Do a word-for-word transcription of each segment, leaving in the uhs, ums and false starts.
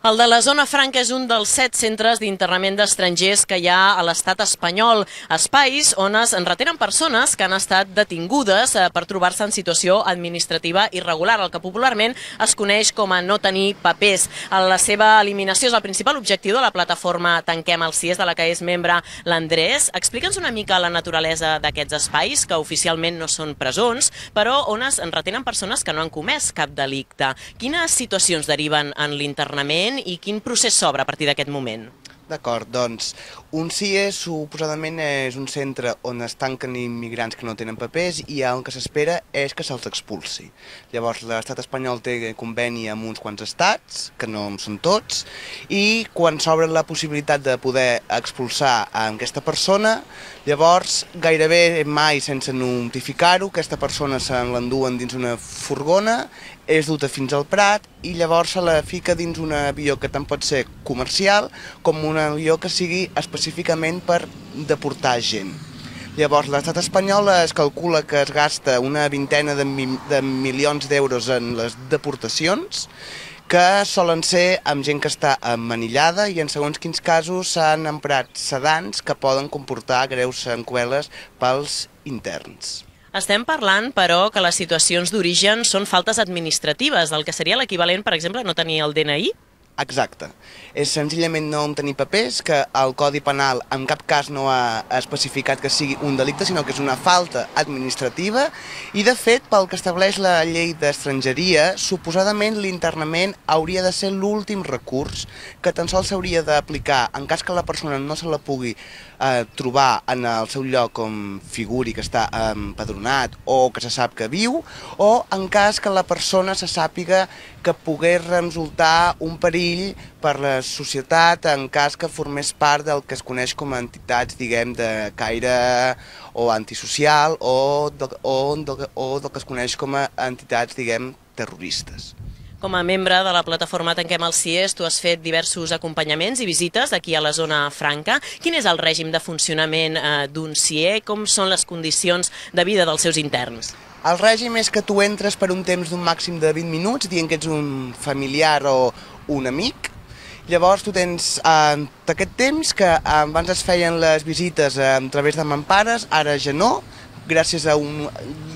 El de la Zona Franca és un dels set centres d'internament d'estrangers que hi ha a l'estat espanyol, espais on es retenen persones que han estat detingudes per trobar-se en situació administrativa irregular, el que popularment es coneix com a no tenir papers. La seva eliminació és el principal objectiu de la plataforma Tanquem el C I E S, de la que és membre l'Andrés. Explica'ns una mica la naturalesa d'aquests espais, que oficialment no són presons, però on es retenen persones que no han comès cap delicte. Quines situacions deriven en l'internament i quin procés s'obre a partir d'aquest moment? D'acord, doncs, un C I E S suposadament és un centre on es tanquen immigrants que no tenen papers i el que s'espera és que se'ls expulsi. Llavors, l'estat espanyol té conveni amb uns quants estats, que no són tots, i quan s'obre la possibilitat de poder expulsar a aquesta persona, llavors, gairebé mai sense notificar-ho, aquesta persona se l'enduen dins una furgona, és duta fins al Prat i llavors se la fica dins un avió que tant pot ser comercial com un avió que sigui específicament per deportar gent. Llavors l'estat espanyol es calcula que es gasta una vintena de, mi de milions d'euros en les deportacions, que solen ser amb gent que està emmanillada i en segons quins casos s'han emprat sedants que poden comportar greus seqüeles pels interns. Estem parlant, però, que les situacions d'origen són faltes administratives, el que seria l'equivalent, per exemple, a no tenir el D N I? Exacte. És senzillament no tenir papers, que el Codi Penal en cap cas no ha especificat que sigui un delicte, sinó que és una falta administrativa i, de fet, pel que estableix la llei d'estrangeria, suposadament l'internament hauria de ser l'últim recurs que tan sols s'hauria d'aplicar en cas que la persona no se la pugui eh, trobar en el seu lloc com figuri que està empadronat o que se sap que viu, o en cas que la persona se sàpiga que pogués resultar un perill per la societat en cas que formés part del que es coneix com a entitats, diguem, de caire o antisocial o, de, o, de, o del que es coneix com a entitats, diguem, terroristes. Com a membre de la plataforma Tanquem el C I E S, tu has fet diversos acompanyaments i visites aquí a la Zona Franca. Quin és el règim de funcionament d'un C I E? Com són les condicions de vida dels seus interns? El règim és que tu entres per un temps d'un màxim de vint minuts, dient que ets un familiar o un amic. Llavors tu tens eh, aquest temps que eh, abans es feien les visites eh, a través de mampares, ara ja no, gràcies a un...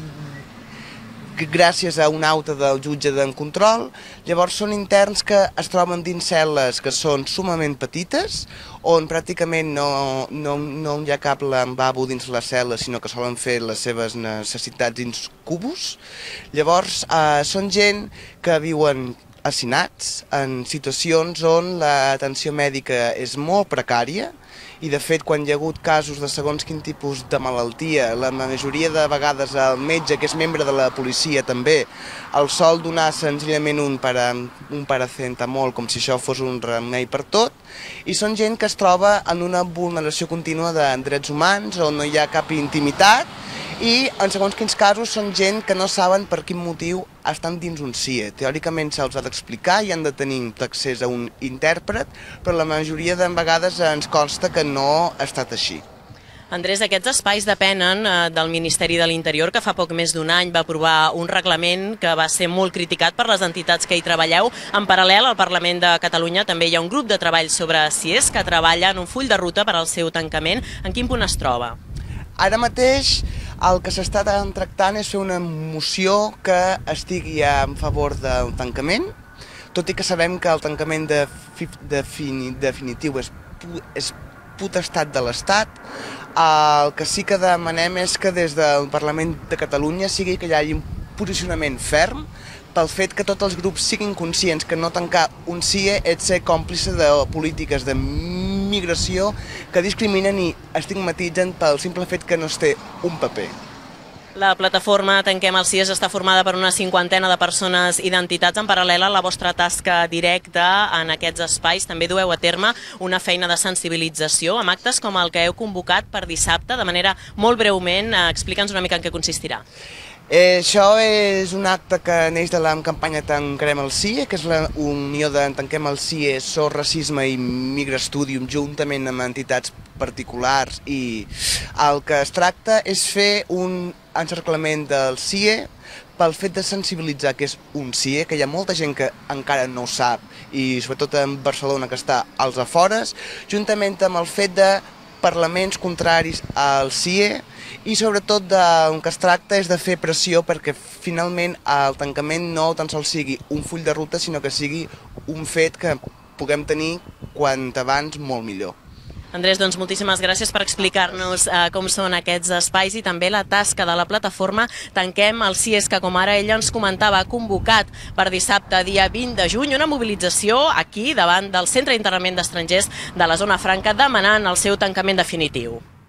gràcies a una auta del jutge d'en control. Llavors són interns que es troben dins cel·les que són sumament petites, on pràcticament no, no, no hi ha cap lavabo dins la cel·la, sinó que solen fer les seves necessitats dins cubos. Llavors eh, són gent que viuen hacinats en situacions on l'atenció mèdica és molt precària, i de fet quan hi ha hagut casos de segons quin tipus de malaltia, la majoria de vegades el metge, que és membre de la policia també, el sol donar senzillament un, para, un paracetamol com si això fos un remei per tot, i són gent que es troba en una vulneració contínua de drets humans, on no hi ha cap intimitat, i en segons quins casos són gent que no saben per quin motiu estan dins un C I E. Teòricament se'ls ha d'explicar i han de tenir accés a un intèrpret, però la majoria de vegades ens consta que no ha estat així. Andrés, aquests espais depenen del Ministeri de l'Interior, que fa poc més d'un any va aprovar un reglament que va ser molt criticat per les entitats que hi treballeu. En paral·lel, al Parlament de Catalunya també hi ha un grup de treball sobre C I E S que treballa en un full de ruta per al seu tancament. En quin punt es troba? Ara mateix el que s'està tractant és fer una moció que estigui en favor del tancament, tot i que sabem que el tancament definitiu és, és potestat de l'Estat. El que sí que demanem és que des del Parlament de Catalunya sigui que hi hagi un posicionament ferm pel fet que tots els grups siguin conscients que no tancar un C I E és ser còmplice de polítiques de migració que discriminen i estigmatitzen pel simple fet que no es té un paper. La plataforma Tanquem el C I E S està formada per una cinquantena de persones i d'entitats. En paral·lel a la vostra tasca directa en aquests espais, també dueu a terme una feina de sensibilització amb actes com el que heu convocat per dissabte. De manera molt breument, explica'ns una mica en què consistirà. Eh, això és un acte que neix de la campanya Tanquem el C I E, que és la unió de Tanquem el C I E, So Racisme i Migra Studium, juntament amb entitats particulars, i el que es tracta és fer un encerclament del C I E pel fet de sensibilitzar que és un C I E, que hi ha molta gent que encara no ho sap, i sobretot en Barcelona, que està als afores, juntament amb el fet de parlaments contraris al C I E, i sobretot del que es tracta és de fer pressió perquè finalment el tancament no tan sols sigui un full de ruta, sinó que sigui un fet que puguem tenir quant abans molt millor. Andrés, doncs moltíssimes gràcies per explicar-nos eh, com són aquests espais i també la tasca de la plataforma Tanquem el C I E, que com ara ella ens comentava, ha convocat per dissabte, dia vint de juny, una mobilització aquí davant del Centre d'Internament d'Estrangers de la Zona Franca demanant el seu tancament definitiu.